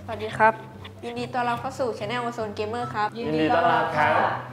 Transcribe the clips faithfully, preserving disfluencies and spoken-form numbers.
วัสดีครับยินดีต้อนรับเข้าสู่ Channel Ozone Gamer ครับยินดีต้อนรับครับ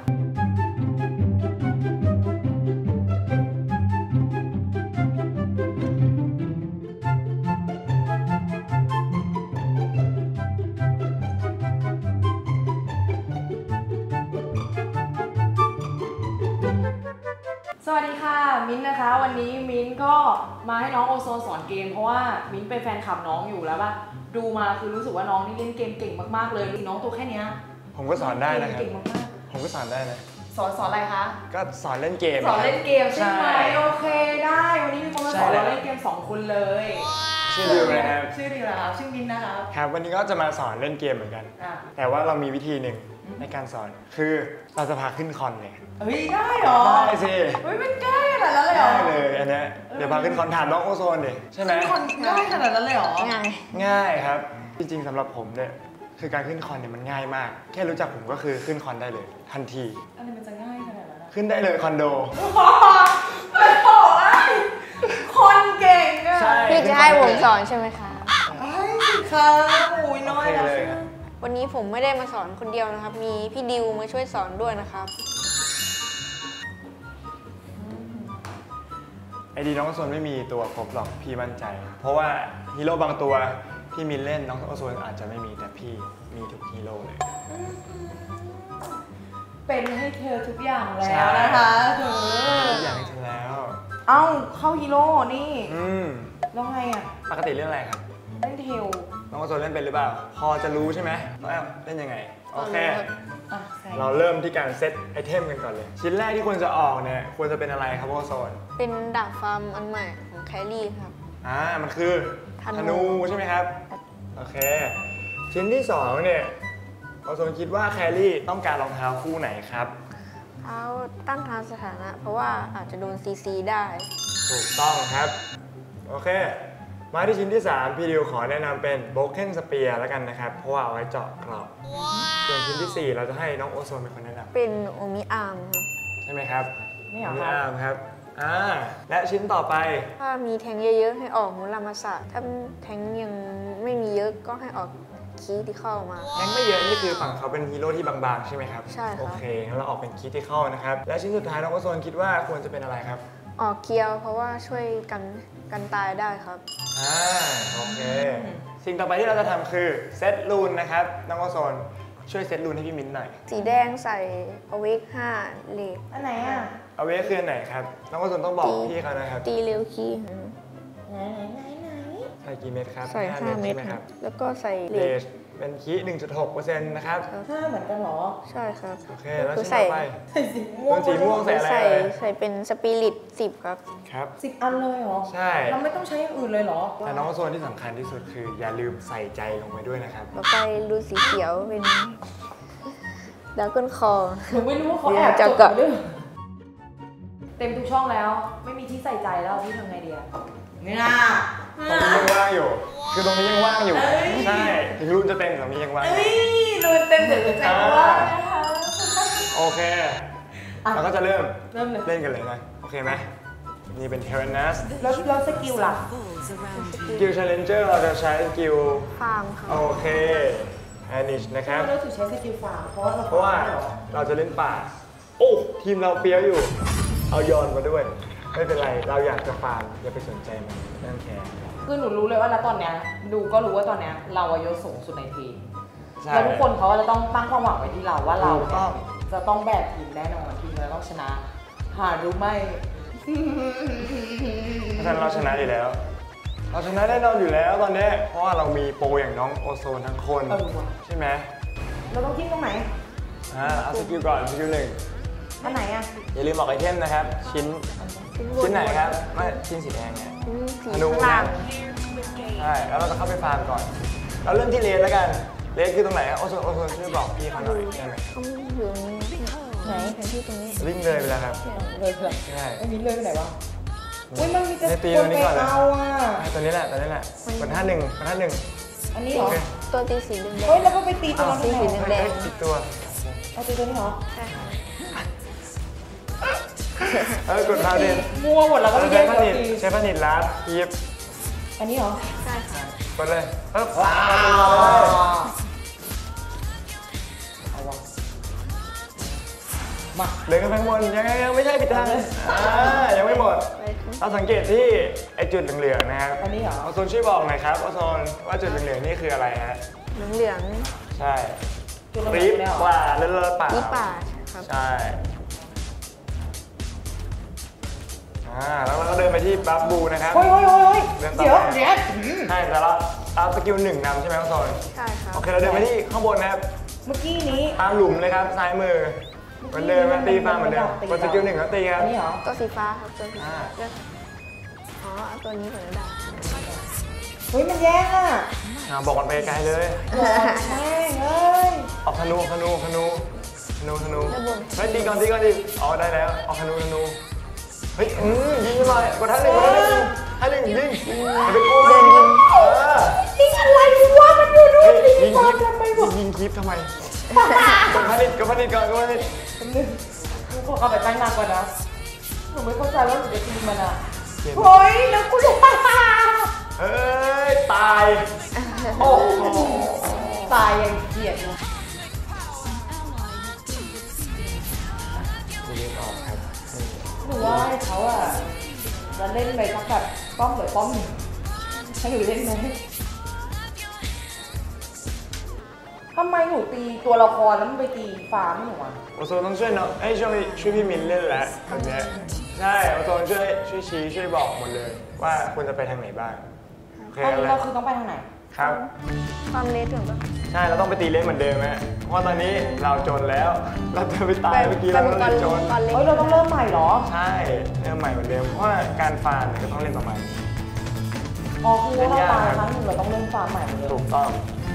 สวัสดีค่ะมิ้นนะคะวันนี้มิ้นก็มาให้น้องโอโซนสอนเกมเพราะว่ามิ้นเป็นแฟนคลับน้องอยู่แล้วป่ะดูมาคือรู้สึกว่าน้องนี่เล่นเกมเก่งมากๆเลยน้องตัวแค่นี้ผมก็สอนได้นะครับเก่งมากผมก็สอนได้นะสอนสอนอะไรคะก็สอนเล่นเกมสอนเล่นเกมใช่ไหมโอเคได้วันนี้มีคนมาสอนเราเล่นเกมสองคนเลยชื่อดิวนะครับชื่อดิวนะครับชื่อมิ้นนะครับครับวันนี้ก็จะมาสอนเล่นเกมเหมือนกันแต่ว่าเรามีวิธีหนึ่งในการสอนคือเราจะพาขึ้นคอนเลยเฮ้ยได้เหรอได้สิเฮ้ยมันง่ายขนาดนั้นเลยเหรอได้เลยอันนี้เดี๋ยวพาขึ้นคอนถามน้องโอโซนดิใช่ไหมขึ้นคอนง่ายขนาดนั้นเลยเหรอง่ายง่ายครับจริงๆสำหรับผมเนี่ยคือการขึ้นคอนเนี่ยมันง่ายมากแค่รู้จักผมก็คือขึ้นคอนได้เลยทันทีอะไรมันจะง่ายขนาดนั้นขึ้นได้เลยคอนโดไม่บอกไอ้คนเก่งอะพี่จะให้ผมสอนใช่ไหมคะไอ้ค่ะโอ้ยน้อยนะวันนี้ผมไม่ได้มาสอนคนเดียวนะครับมีพี่ดิวมาช่วยสอนด้วยนะครับไอดีน้องโอโซนไม่มีตัวครบหรอกพี่มั่นใจเพราะว่าฮีโร่บางตัวพี่มินเล่นน้องโอโซนอาจจะไม่มีแต่พี่มีทุกฮีโร่เลยเป็นให้เธอทุกอย่างแล้วนะคะเธอทุกอย่างให้เธอแล้วเอ้าเข้าฮีโร่นี่อืมแล้วไงอ่ะปกติเล่นอะไรครับเล่นเทลน้องโอโซนเล่นเป็นหรือเปล่าพอจะรู้ใช่ไหมว่าเล่นยังไงโอเคเราเริ่มที่การเซตไอเทมกันก่อนเลยชิ้นแรกที่ควรจะออกเนี่ยควรจะเป็นอะไรครับโอโซนเป็นดาบฟาร์มอันใหม่ของแครี่ครับอ่ามันคือธนูใช่ไหมครับโอเคชิ้นที่สองเนี่ยโอโซนคิดว่าแครี่ต้องการรองเท้าคู่ไหนครับเท้าต้านทานสถานะเพราะว่าอาจจะโดนซีซีได้ถูกต้องครับโอเคมาที่ชิ้นที่สามพี่ดิวขอแนะนำเป็นโบเคนสเปียร์แล้วกันนะครับเพราะว่าเอาไว้เจาะกรอบส่วนชิ้นที่สี่เราจะให้น้องโอโซนเป็นคนแนะนำเป็นโอมิอาร์มครับใช่ไหมครับโอมิอาร์มครับอ่าและชิ้นต่อไปถ้ามีแทงเยอะๆให้ออกมุรามาสะถ้าแทงยังไม่มีเยอะก็ให้ออกคีย์ที่เข้ามาแทงไม่เยอะนี่คือฝั่งเขาเป็นฮีโร่ที่บางๆใช่ไหมครับใช่ครับโอเคงั้นเราออกเป็นคีย์ที่เข้านะครับและชิ้นสุดท้ายน้องโอโซนคิดว่าควรจะเป็นอะไรครับออกเกียวเพราะว่าช่วยกันกันตายได้ครับอ่าโอเคสิ่งต่อไปที่เราจะทำคือเซตรูนนะครับน้องโอโซนช่วยเซตรูนให้พี่มิ้นหน่อยสีแดงใส่อเวกห้าเลดอันไหนอ่ะอเวกคืออันไหนครับน้องโอโซนต้องบอกพี่เขานะครับตีเร็วคีย์ไหนไหนไหนใส่กี่เม็ดครับใส่ห้าเม็ดครับแล้วก็ใส่เลดเป็นคีย์ หนึ่งจุดหกเปอร์เซ็นต์ นะครับห้าเหมือนกันหรอใช่ครับโอเคแล้วชิ้นต่อไปใส่สีม่วงสีม่วงใส่อะไรใส่ใส่เป็นสปิริตสิบครับครับสิบอันเลยเหรอใช่เราไม่ต้องใช้อย่างอื่นเลยเหรอแต่น้องโซนที่สำคัญที่สุดคืออย่าลืมใส่ใจลงไปด้วยนะครับต่อไปรูสีเขียวเป็นดาวก้นคอหนูไม่รู้ว่าเขาแอบจดด้วยเต็มทุกช่องแล้วไม่มีที่ใส่ใจแล้วพี่ทำไงดีอะนี่นะตรงนี้ยังว่างอยู่คือตรงนี้ยังว่างอยู่ใช่ถึงรุ่นจะเต็มตรงนี้ยังว่างเอ้ยรุ่นเต็มเดี๋ยวใจว่างนะคะโอเคเราก็จะเริ่มเริ่มเล่นกันเลยนะโอเคไหมนี่เป็นเทเรนัสแล้วแล้วสกิลล่ะสกิลชาเลนเจอร์เราจะใช้สกิลฟาร์มค่ะโอเคแฮนิชนะครับเราถึงใช้สกิลฟาร์มเพราะว่าเพราะว่าเราจะเล่นป่าโอ้ทีมเราเปี้ยอยู่เอายอนมาด้วยไม่เป็นไรเราอยากจะฟาร์มอย่าไปสนใจมันนั่นแค่คือหนูรู้เลยว่าณตอนเนี้ยดูก็รู้ว่าตอนเนี้ยเราอายุสูงสุดในทีมแล้วทุกคนเขาจะต้องตั้งความหวังไว้ที่เราว่าเราจะต้องแบกทีมแน่นอนทีมเราต้องชนะหารู้ไหมเพราะฉะนั้นเราชนะอยู่แล้วเราชนะแน่นอนอยู่แล้วตอนนี้เพราะว่าเรามีโปรอย่างน้องโอโซนทั้งคนใช่ไหมเราต้องทิ้งตรงไหนอ่าเอาสกิลก่อนสกิลหนึ่งอันไหนอ่ะอย่าลืมบอกไอเทมนะครับชิ้นชิ้นไหนครับไม่ชิ้นสีแดงเนี่ยธนูนะใช่แล้วเราจะเข้าไปฟาร์มก่อนเราเริ่มที่เลสแล้วกันเลสคือตรงไหนครับโอโซนโอโซนช่วยบอกพี่เขาหน่อยได้ไหมเขาอยู่นี่ไหนแผนที่ตรงนี้วิ่งเลยไปแล้วครับเลยเผื่อใช่ไอ้มิ้นเลยไปไหนวะอุ้ยมันมีแต่ตีตัวนี้ก่อนเลยตัวนี้แหละตัวนี้แหละเป็นท่าหนึ่งเป็นท่าหนึ่งอันนี้เหรอตัวตีสีแดงเฮ้ยแล้วก็ไปตีตัวนั้นสีแดงติดตัวเอาตีตัวนี้เหรอใช่ค่ะเออกดพาดินมัวหมดแล้วก็ไม่ใช้พานิดใช้พานิดลัดยิบอันนี้เหรอใช่ค่ะกดเลยปึ๊บขึ้นไปข้างบนยังยังไม่ใช่ผิดทางอ่ายังไม่หมดเราสังเกตที่ไอจุดเหลืองๆนะครับอันนี้เหรอโอโซนช่วยบอกหน่อยครับโอโซนว่าจุดเหลืองๆนี่คืออะไรฮะเหลืองใช่จุดเหลืรีองบเนี่ยเหรอว่าเลือดป่าๆที่ป่าครับใช่อ่าแล้วเราก็เดินไปที่บัฟบูนะครับเฮ้ยเฮ้ยเฮ้ยเดินต่อเดี๋ยวไปเดี๋ยวใช่แต่เราเอาสกิลหนึ่งนำใช่ไหมโอโซนใช่ครับโอเคเราเดินไปที่ข้างบนนะครับเมื่อกี้นี้ตามหลุมเลยครับซ้ายมือเหมือนเดิมนะตีฟ้าเหมือนเดิมกดสกิลหนึ่งแล้วตีครับอันนี้เหรอตัวสีฟ้าครับตัวสีฟ้าอ่าเลือกอ๋อเอาตัวนี้ก่อนก็ได้เฮ้ยมันแย่งอ่ะอ่าบอกมันไปไกลเลยแม่งเอ้ยออกธนูธนูธนูธนูธนูด้านบนเฮ้ยตีก่อนตีก่อนดิอ๋อได้แล้วออกธนูธนูเฮ้ยอืมยิงหน่อยกดท่าหนึ่งกดท่าหนึ่งท่าหนึ่งยิงอย่าไปกลัวมันยิงเออนี่อะไรวะมันอยู่นู่เฮ้นยนี่ยิงตาคลิมปทำไมวะยิงคลิปทำไมกดพานิดกดพานิดก่อนกดพานิดกูขอเข้าไปตั้งนานกว่านะหนูไม่เข้าใจว่าหนูจะกินมันอ่ะเฮ้ยแล้วกูจะเฮ้ยตายโอ้โหตายยังเกลียดอยู่เล่นออกครับหนูว่าให้เขาอ่ะจะเล่นไปสักแบบป้อมหรือป้อมหนึ่งให้หนูเล่นไหมทำไมหนูตีตัวละครแล้วมันไปตีฟ้าไม่หนูอ่ะโอโซนต้องช่วยน้องเอ้ยช่วยช่วยพี่มินเล่นแล้วแบบเนี้ยใช่โอโซนช่วยช่วยชี้ช่วยบอกหมดเลย ว่าควรจะไปทางไหนบ้างโอเคตอนนี้เลยเราคือต้องไปทางไหนครับความเลสถึงปะใช่เราต้องไปตีเล่นเหมือนเดิมฮะเพราะว่าตอนนี้เราจนแล้ว เราจะไปตายเมื่อกี้ไปเรามังก็กเลรยจนก่อนเล็เฮ้ยเราต้องเริ่มใหม่เหรอใช่เริ่มใหม่เหมือนเดิมเพราะว่าการฟาร์มเนี่ยก็ต้องเล่นประมาณนี้อ๋อคือว่าเราตายครั้งหนึ่งเราต้องเริ่มฟาร์มใหม่หมดเลยถูกต้อง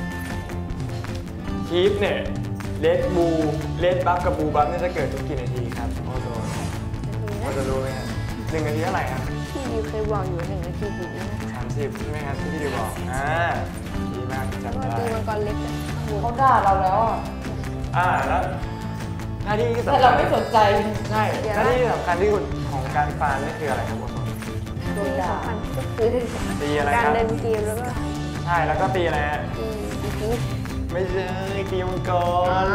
คีฟเนี่ยเลดบูเลดบัฟกับบูบัฟเนี่ยจะเกิดทุกกี่นาทีครับโอโซนพอจะรู้ไหมฮะหนึ่งนาทีเท่าไหร่ครับที่ดิวเคยบอกอยู่หนึ่งนาทีกี่วินาทีสามสิบใช่ไหมครับที่พี่ดิวบอกอ่าดีมากแล้วจำก็ได้ตีมังกรเล็กอะข้างบนเขาด่าเราแล้วอ่ะอ่าแล้วหน้าที่ที่แต่สำคัเราญไม่สนใจใช่หน้าที่ที่สำคัญที่สุดของการฟาร์มนี่คืออะไรครับโอโซนโดนด่าสำคัญก็คือตีอะไรการครับเดินเกมแล้วก็ใช่แล้วก็ตีอะไรฮะตีตีพีชไม่ใช่ตีมังกอ๋อร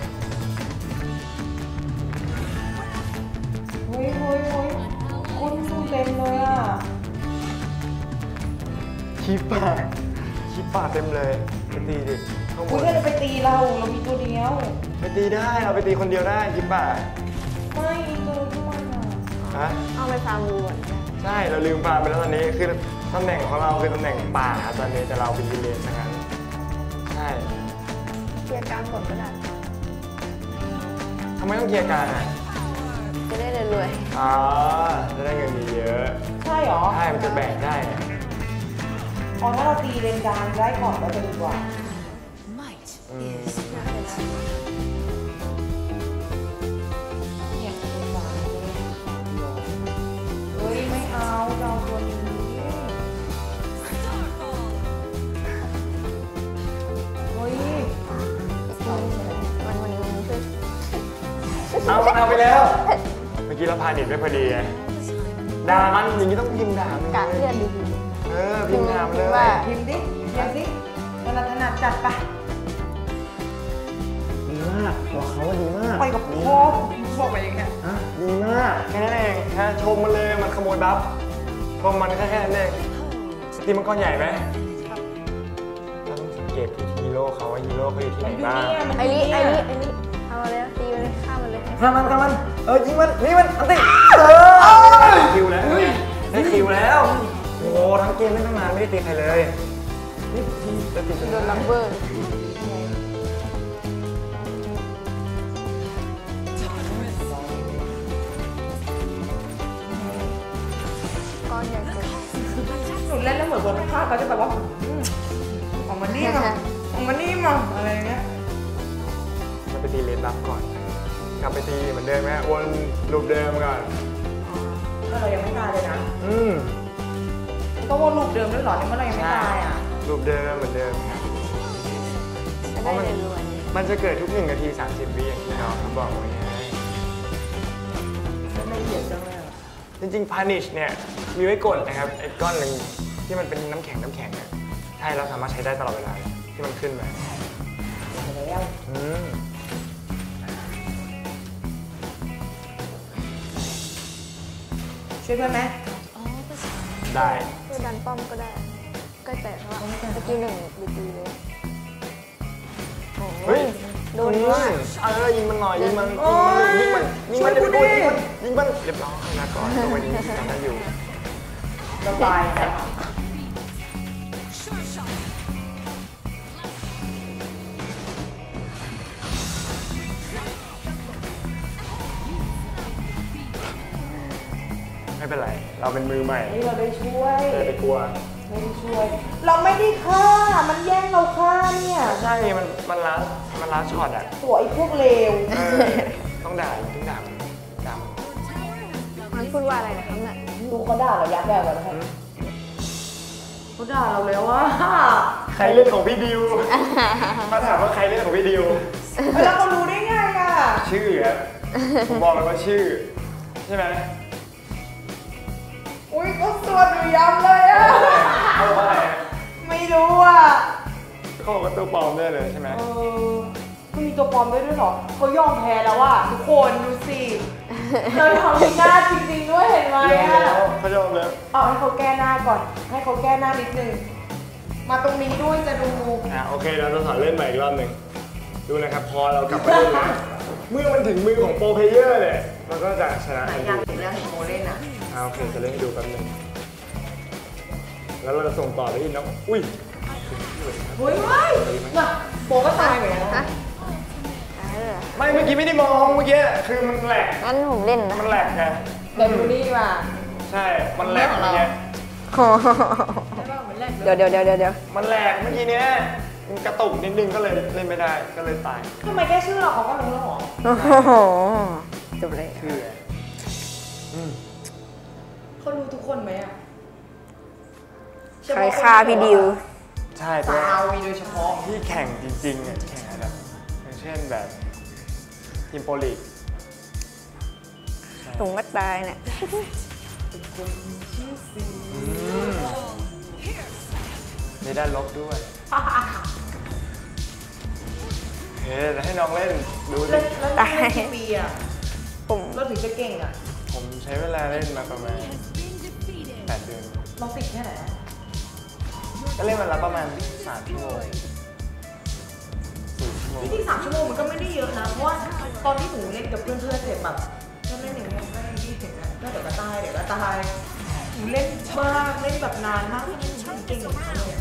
เฮ้ยเฮ้ยเฮ้ยคุณดูเต็มเลยอ่ะขี้ปากขี้ปากเต็มเลยไปตีดิข้างบคุณนแค่จะไปตีเรา เรามีตัวเดียวไปตีได้เราไปตีคนเดียวได้ขี้ปากไม่เจอทุกวันอ่ะฮะเอาไปฟาร์มวัวก่อนนะใช่เราลืมฟาร์มไปแล้วตอนนี้คือตำแหน่งของเราคือตำแหน่งป่าครับตอนนี้แต่เราเป็นวิลเลจซะงั้นใช่เคลียร์กลางก่อนก็ได้ทำไมต้องเคลียร์การอ่ะจะได้รวยอ๋อจะได้เงินเยอะใช่เหรอใช่มันจะแบ่งได้เนี่ยอ๋อถ้าเราตีเลนกลางได้ก่อนก็จะดีกว่าอืมๆน่าเสียดายเนี่ยเลนกลางเฮ้ยไม่เอาเราเอาตัวนี้เฮ้ยวันวันนี้ช่วยเอามันเอาไปแล้ว เมื่อกี้เราพาเด็ดไปพอดีไงด่ามันอย่างนี้ต้องพิมพ์ด่ามันกะเลือดดีเออพิมพ์ด่ามันเลยว่าพิมพ์ดิพิมพ์ดิถนัดถนัดจัดไปดีมากบอกเขาว่าดีมากไปกับพ่อบอกไปอย่างเงี้ยอ่ะดีมากแค่นั้นเองแค่ชมมันเลยมันขโมยบัฟชมมันแค่แค่นั้นเองสตรีมมังกรใหญ่ไหมเราต้องสังเกตที่ฮีโร่เขาว่าฮีโร่เขาอยู่ที่ไหนบ้างๆไอ้นี่ไอ้นี่ไอ้นี่เอามาเลยตีมันเลยฆ่ามันเลยฆ่ามันฆ่ามันเออยิงมันนี่มันอันติเออได้คิวแล้วได้คิวแล้วโอ้โหทั้งเกมไม่ตั้งนานไม่ได้ตีใครเลยนี่ได้ตีจนโดนลัมเบอร์ก้อนใหญ่เกินหนูเล่นแล้วเหมือนบนภาพเขาจะแบบว่าอืมออกมานี่มาออกมานี่มาอะไรอย่างเงี้ยมาไปตีเลนบัฟก่อน กลับไปตีเหมือนเดิมไหมวนรูปเดิมก่อนก็เรายังไม่ตายเลยนะอืมก็วนลูปเดิมด้วยเหรอในเมื่อเรายังไม่ตายอ่ะรูปเดิมเหมือนเดิมครับจะได้รวยมันจะเกิดทุกหนึ่งนาทีสามสิบวิอย่างที่น้องเขาบอกไว้ไงไม่ละเอียดจังเลยอะจริงๆ punish เนี่ยมีไว้กดนะครับไอ้ก้อนหนึ่งที่มันเป็นน้ำแข็งน้ำแข็งเนี่ยใช่เราสามารถใช้ได้ตลอดเวลาเลยที่มันขึ้นมาเดี๋ยวแล้วอืมช่วยเพื่อนไหมได้ช่วยดันป้อมก็ได้ก็แต่ว่าสกิลหนึ่งดีๆเลยโอ้เฮ้ยโดนว่าเออยิงมันหน่อยยิงมันยิงมันยิงมันยิงมันยิงมันยิงมันเรียบร้อยนะก่อนตัววันนี้ทำได้อยู่ระบายนะไม่เป็นไรเราเป็นมือใหม่นี่เราได้ช่วยไม่ไปกลัวไม่ได้ช่วย เราไม่ได้ฆ่ามันแย่งเราฆ่าเนี่ยใช่มันมันล้ามันล้าช็อตอ่ะตัวไอ้พวกเลวเออต้องด่าต้องด่าด่ามันพูดว่าอะไรนะครับเนี่ยดูเขาด่าเรายับแบบแบบนั้นเขาด่าเราแล้วว่าใครเล่นของพี่ดิวมาถามว่าใครเล่นของพี่ดิวแล้วเขารู้ได้ไงอ่ะชื่อครับผมบอกเลยว่าชื่อใช่ไหมอุ้ยก็สวดหนูยับเลยอ่ะเขาบอกว่าอะไรไม่รู้อ่ะเขาบอกว่าตัวปลอมได้เลยใช่ไหมเออมันมีตัวปลอมด้วยด้วยเหรอเขายอมแพ้แล้วอ่ะทุกคนดูสิเราทำหน้าจริงๆด้วยเห็นไหมยอมอ่ะแล้วเขายอมแล้วเอาให้เขาแก้หน้าก่อน ให้เขาแก้หน้านิดนึง มาตรงนี้ด้วยจะดูอ่ะโอเคเราจะสอนเล่นใหม่อีกรอบหนึ่งดูนะครับพอเรากลับมาเล่นนะเมื่อมันถึงมือของโปรเพลเยอร์เนี่ยมันก็จะชนะไหนทันอยากทีเห็นแล้วเห็นโมเล่นอ่ะอ่ะโอเคจะเล่นให้ดูแป๊บนึงแล้วเราจะส่งต่อไปที่น้องอุ้ยเฮ้ยไม่น่ะโปก็ตายเหมือนกันนะเออไม่เมื่อกี้ไม่ได้มองเมื่อกี้คือมันแหลกงั้นผมเล่นนะมันแหลกไงเดี๋ยวดูนี่มาใช่มันแหลกเมื่อกี้โอ้โหเดี๋ยวเดี๋ยวเดี๋ยวเดี๋ยวเดี๋ยวมันแหลกเมื่อกี้เนี้ยมันกระตุกนิดนึงก็เลยเล่นไม่ได้ก็เลยตายทำไมแก้ชื่อเราเขาก็รู้แล้วเหรอโอ้โหจบเลยคืออืมเขารู้ทุกคนไหมอ่ะใครฆ่าพี่ดิวใช่ตัวสาวมีโดยเฉพาะที่แข่งจริงๆเนี่ยแข่งแบบอย่างเช่นแบบทีมโปรลีกผมก็ตายเนี่ยในด้านลบด้วยเฮ้ยแล้วให้น้องเล่นดูสิแล้วแล้วนี่เล่นกี่ปีอ่ะผมเราถึงจะเก่งอ่ะผมใช้เวลาเล่นมาประมาณแปดเดือนเราติดแค่ไหนอะก็เล่นวันละประมาณสามชั่วโมงสี่ชั่วโมงจริงๆสามชั่วโมงมันก็ไม่ได้เยอะนะ เพราะว่าตอนที่หนูเล่นกับเพื่อนๆเสร็จแบบก็เล่นอย่างเงี้ยก็ได้ยี่สิบนะก็เดี๋ยวก็ตายเดี๋ยวก็ตายหนูเล่นมากเล่นแบบนานมากที่หนูเก่งอย่างเขาเลยอะ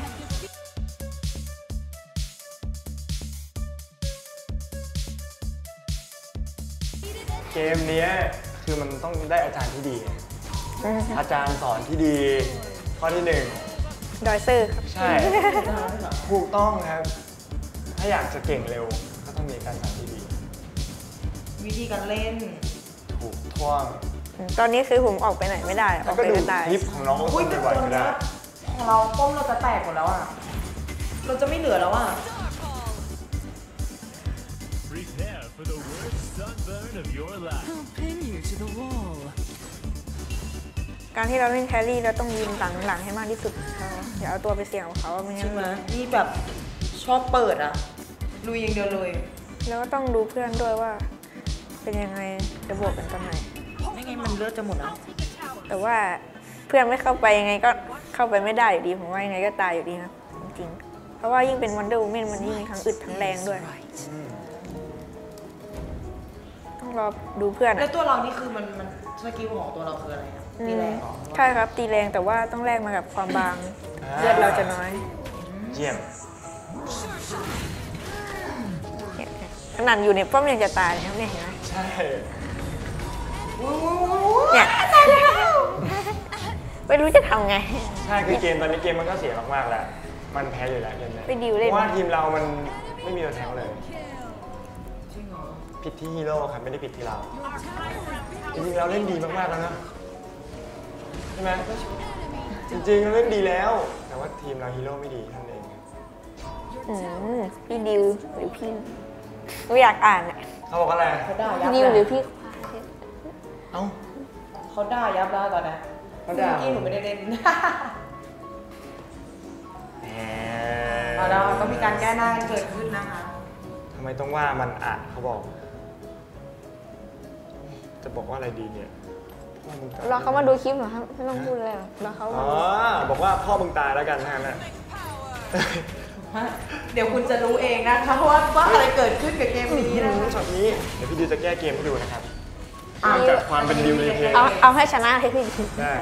เกมเนี้ยคือมันต้องได้อาจารย์ที่ดี อาจารย์สอนที่ดี ข้อที่หนึ่งดอยซื่อครับใช่ ถูกต้องครับ ถ้าอยากจะเก่งเร็วก็ต้องมีการสอนที่ดีวิธีการเล่นถูกท่วงตอนนี้คือผมออกไปไหนไม่ได้ อแล้อวกก็ไปดูก็ตายคลิปของน้องอุ้ยคแต่นตบ่อยอนๆก็เนี้ได้ยของเราป้อมเราจะแตกหมดแล้วอ่ะ เราจะไม่เหลือแล้วอ่ะ Prepare for the worst sunburn of your life. I'll pin you to the wall. การที่เราเล่นแครี่เราต้องยืนหลังหลังให้มากที่สุดเขาอย่าเอาตัวไปเสี่ยงกับเขาไม่ใช่งั้นไหมนี่แบบชอบเปิดอ่ะลุยอย่างเดียวเลยแล้วก็ต้องดูเพื่อนด้วยว่า เป็นยังไงจะบวกกันตอนไหนไม่งั้นมันเลือดจะหมดแล้วแต่ว่าเพื่อนไม่เข้าไปยังไงก็เข้าไปไม่ได้อยู่ดีผมว่ายังไงก็ตายอยู่ดีครับจริงๆเพราะว่ายิ่งเป็นวันเดอร์วูแมนมันยิ่งมีทั้งอึดทั้งแรงด้วย ต้องรอดูเพื่อนแล้วอะตัวเรานี่คือมันมันสกิลของตัวเราคืออะไรนะอืมีมแรงเหรอใช่ครับตีแรงแต่ว่าต้องแลกมากับความบางเลือดเราจะน้อยเยี่ยมเนี่ยขนาดอยู่ในป้อมยังจะตายนะครับเนี่ยเห็นไหมใช่เนี่ยไม่รู้จะทำไงใช่คือเกมตอนนี้เกมมันก็เสียมากๆแล้ว มันแพ้อยู่แล้วเกมนี้ไปดิวเล่นเพราะว่าทีมเรามันไม่มีตัวแทงเลยจริงเหรอผิดที่ฮีโร่ครับไม่ได้ผิดที่เรา จริงๆเราเล่นดีมากๆแล้วนะใช่ไหมจริงๆเราเล่นดีแล้ว แต่ว่าทีมเราฮีโร่ไม่ดีเท่านั้นเองอืมพี่ดิวหรือพี่ไม่อยากอ่านอ่ะเขาบอกอะไรเขาด่ายัพี่บดิวหรือเลยพี่เอ้าเขาด่ายับแล้วตอนนี้เขาด่าเมื่อกี้หนูไม่ได้เล่นแหมเอาแล้วก็มีการแก้หน้ากันเกิดขึ้นนะคะทำไมต้องว่ามันอ่ะเขาบอก จะบอกว่าอะไรดีเนี่ย ผรอเขามาดูคลิปเหรอครับไม่ต้องพูดเลยหรอรอเขาอ๋อบอกว่าพ่อมึงตายแล้วกันทั้งนั้นเดี๋ยวคุณจะรู้เองนะคะว่าว่าอะไรเกิดขึ้นกับเกมนี้นะช็อตนี้เดี๋ยวพี่ดิวจะแก้เกมให้ดูนะครับจากความเป็นดิวในเพลงเอาเอาให้ชนะให้พี่ได้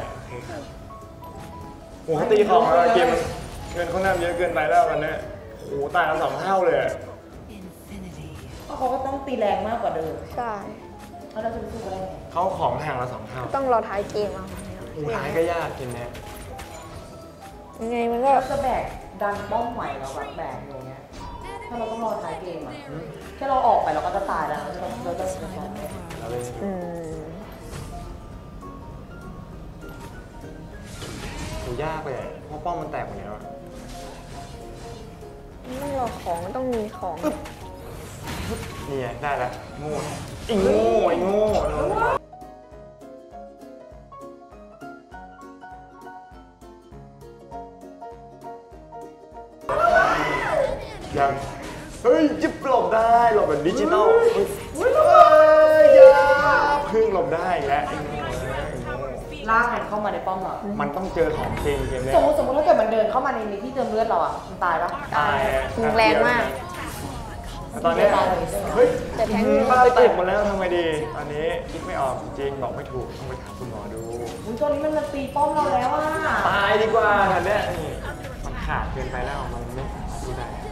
โอ้โหเขาตีของแล้วเกมมันเกินเขาหน้าเยอะเกินไปแล้ววันนี้โอ้โหตายกันสองเท่าเลยเขาก็ต้องตีแรงมากกว่าเดิมใช่แล้วเราจะไปสู้กันได้ไงเขาของห่างละสองเท่าต้องรอท้ายเกมเอาโอ้ท้ายก็ยากกินแน่ยังไงมันก็เราจะแบกดันป้อมใหม่เราแบบแบกอยู่เงี้ยถ้าเราต้องรอท้ายเกมอ่ะแค่เราออกไปเราก็จะตายแล้วเราจะเราจะเป็นของเราเล่นอืมโหยากเลยเพราะป้อมมันแตกหมดแล้วต้องรอของต้องมีของนี่ไงได้แล้วโง่ไอ้โง่ไอ้โง่ยังเฮ้ยจิบหลบได้หลบแบบดิจิตอลเฮ้ยอย่าพึ่งหลบได้แล้วไอ้โง่ไอ้โง่ลากมันเข้ามาในป้อมเรามันต้องเจอของจริงเกมเนี้สมมติสมมติถ้าเกิดมันเดินเข้ามาในนี้ที่เติมเลือดเราอ่ะมันตายปะตายแรงมากตอนนี้เฮ้ยแต่แทงบ้าแตกหมดแล้วทำไงดีตอนนี้คิดไม่ออกจริงบอกไม่ถูกต้องไปถามคุณหมอดูอุ้ยตอนนี้มันมาตีป้อมเราแล้วอ่ะตายดีกว่าทันเนี้ยนี่มันขาดเกินไปแล้วมันไม่สามารถพูดได้อะ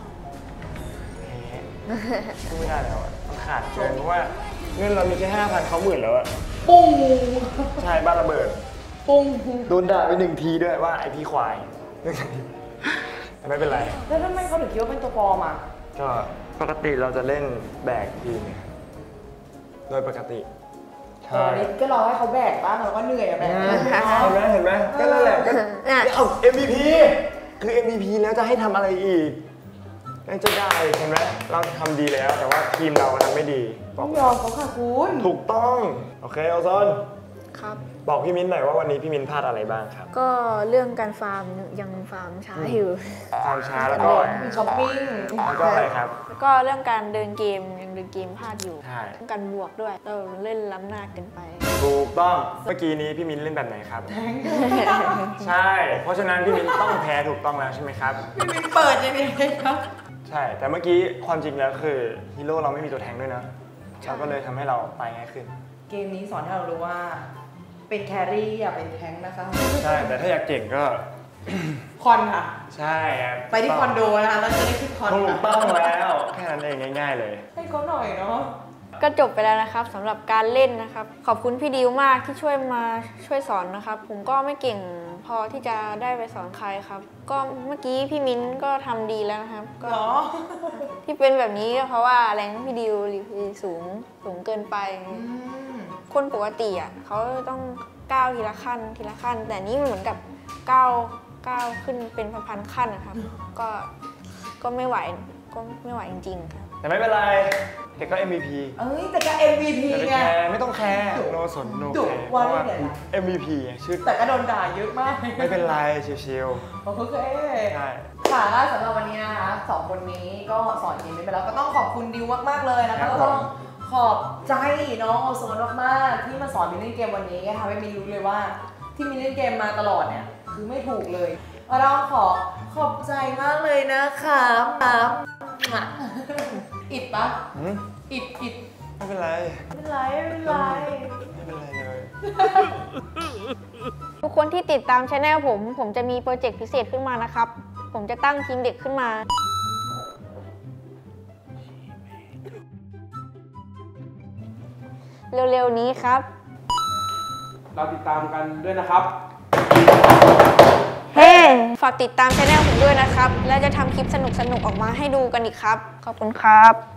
แพ้พูดไม่ได้แล้วอะมันขาดเกินเพราะว่าเงินเรามีแค่ห้าพันเขาหมื่นแล้วอะปุ้งใช่บ้านระเบิดปุ้งโดนด่าไปหนึ่งทีด้วยว่าไอพี่ควายแต่ไม่เป็นไรแล้วทำไมเขาถึงคิดว่าเป็นตัวปลอมอ่ะก็ปกติเราจะเล่นแบกทีมเนี่ยโดยปกติเออนี่ก็รอให้เขาแบกบ้างแล้วก็เหนื่อยอะแบกเห็นไหมเห็นไหมก็นั่นแหละก็เอา เอ็ม วี พี คือ เอ็ม วี พี แล้วจะให้ทำอะไรอีกยังจะได้เห็นไหมเราทำดีแล้วแต่ว่าทีมเราทำไม่ดีบต้ออก งยอมเขาค่ะคุณถูกต้องโอเคโอซอนครับบอกพี่มิ้นหน่อยว่าวันนี้พี่มิ้นพลาดอะไรบ้างครับก็เรื่องการฟาร์มยังฟาร์มช้าอยู่ทำช้าแล้วก็มีช้อปปิ้งแล้วก็อะไรครับแล้วก็เรื่องการเดินเกมยังเดินเกมพลาดอยู่ใช่เรื่องการบวกด้วยเราเล่นล้ำหน้าเกินไปถูกต้องเมื่อกี้นี้พี่มิ้นเล่นแบบไหนครับใช่เพราะฉะนั้นพี่มิ้นต้องแพ้ถูกต้องแล้วใช่ไหมครับพี่มิ้นเปิดยังไงครับใช่แต่เมื่อกี้ความจริงแล้วคือฮีโร่เราไม่มีตัวแทงด้วยนะเราก็เลยทำให้เราไปง่ายขึ้นเกมนี้สอนให้เรารู้ว่า เป็นแครี่อย่าเป็นแทงค์นะคะใช่แต่ถ้าอยากเก่งก็คอนค่ะใช่ครับไปที่คอนโดนะคะแล้วจะได้ขึ้นคอนถูกค่ะต้องแล้วแค่นั้นเองง่าย ๆ เลยให้เขาหน่อยเนาะก็จบไปแล้วนะครับสำหรับการเล่นนะครับ ขอบคุณพี่ดิวมากที่ช่วยมาช่วยสอนนะครับ ผมก็ไม่เก่งพอที่จะได้ไปสอนใครครับ ก็เมื่อกี้พี่มิ้นก็ทำดีแล้วนะครับก็เนาะที่เป็นแบบนี้ก็เพราะว่าแรงพี่ดิวรีพีสูงสูงเกินไปอืมคนปกติอ่ะเขาต้องก้าวทีละขั้นทีละขั้น แต่นี่มันเหมือนกับก้าวก้าวขึ้นเป็นพันๆขั้นนะครับ ก็ก็ไม่ไหวก็ไม่ไหวจริงๆครับแต่ไม่เป็นไรเด็กก็ เอ็ม วี พีเอ้ยแต่ก็ เอ็ม วี พีแต่ไม่ไงแคร์ไม่ต้องแคร์โนสนโนดุแคร์เพว่าราะได้ว่าเลยนะเอ็ม วี พี ชื่อแต่ก็โดนด่าเยอะมากไม่เป็นไรชิวโอเคๆใช่ค่ะสำหรับวันนี้นะคะสองคนนี้ก็สอนเกมไปแล้วก็ต้องขอบคุณดิวมากๆเลยนะคะแล้วก็ต้องขอบใจน้องโอโซนมากๆที่มาสอนมินเล่นเกมวันนี้ทำให้มินรู้เลยว่าที่มินเล่นเกมมาตลอดเนี่ยคือไม่ถูกเลยก็ต้องขอขอบใจมากเลยนะคะครับอิดปะหืมอิดอิดไม่เป็นไรไม่เป็นไรไม่เป็นไรไม่เป็นไรเลยทุกคนที่ติดตามช anel ผม ผมจะมีโปรเจกต์พิเศษขึ้นมานะครับ ผมจะตั้งทีมเด็กขึ้นมา เร็วๆนี้ครับเราติดตามกันด้วยนะครับเฮ้ฝากติดตามช anel ผมด้วยนะครับ และจะทำคลิปสนุกๆออกมาให้ดูกันอีกครับ ขอบคุณครับ